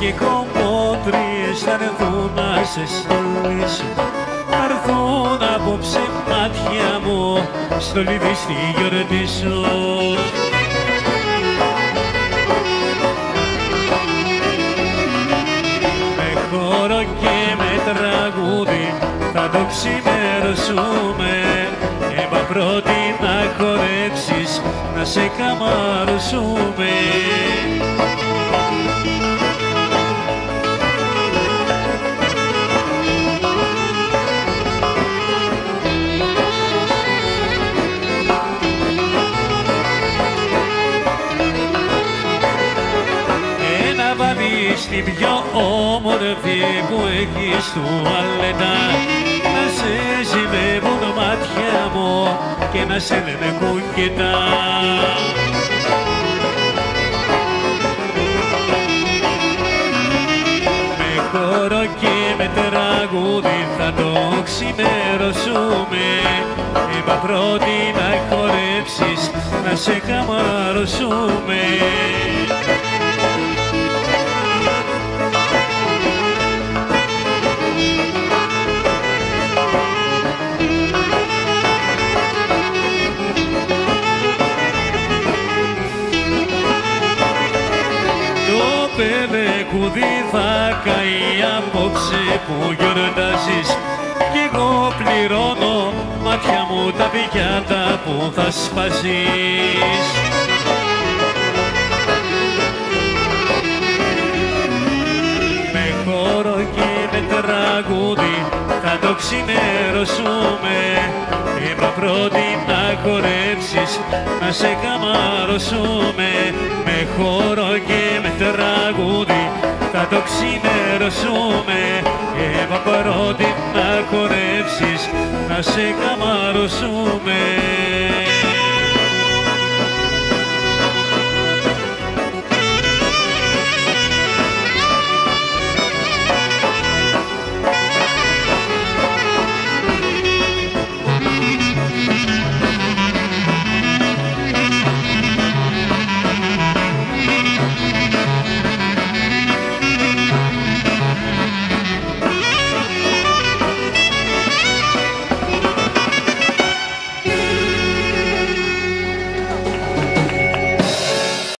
και κομμότριες θα έρθουν να σε στολίσουν. Θα έρθουν απόψε μάτια μου στο λίδι στη γιορτή σου. Με χώρο και με τραγούδι θα το ξημερώσουμε. Έμπα πρώτη να χορέψεις, να σε καμαρώσουμε. Στην πιο όμορφη που έχεις τουαλέτα, να σε ζυμεύουν μάτια μου και να σε λένε κουκετά. Με χώρο και με τραγούδι θα το ξημερώσουμε. Είπα πρώτη να χορέψεις, να σε καμαρώσουμε. Παιδεκούδι θα καεί απόψε που γιορτάζεις κι εγώ πληρώνω μάτια μου τα πιάτα που θα σπαζείς. Με χώρο και με τραγούδι θα το ξημερώσουμε. Είπα πρώτη να χορέψεις, να σε καμαρώσουμε. Με χώρο και με τραγούδι θα το ξημερώσουμε. Είπα πρώτη να χορέψεις, να σε καμαρώσουμε.